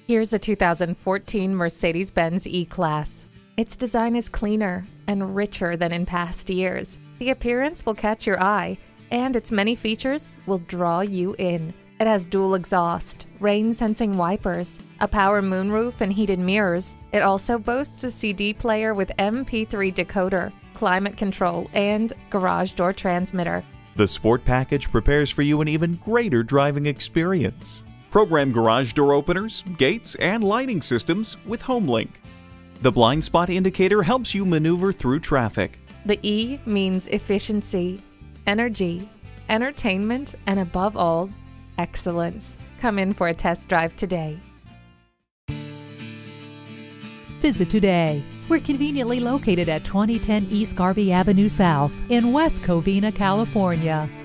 Here's a 2014 Mercedes-Benz E-Class. Its design is cleaner and richer than in past years. The appearance will catch your eye, and its many features will draw you in. It has dual exhaust, rain-sensing wipers, a power moonroof, and heated mirrors. It also boasts a CD player with MP3 decoder, climate control, and garage door transmitter. The Sport Package prepares for you an even greater driving experience. Program garage door openers, gates, and lighting systems with HomeLink. The blind spot indicator helps you maneuver through traffic. The E means efficiency, energy, entertainment, and above all, excellence. Come in for a test drive today. Visit today. We're conveniently located at 2010 East Garvey Avenue South in West Covina, California.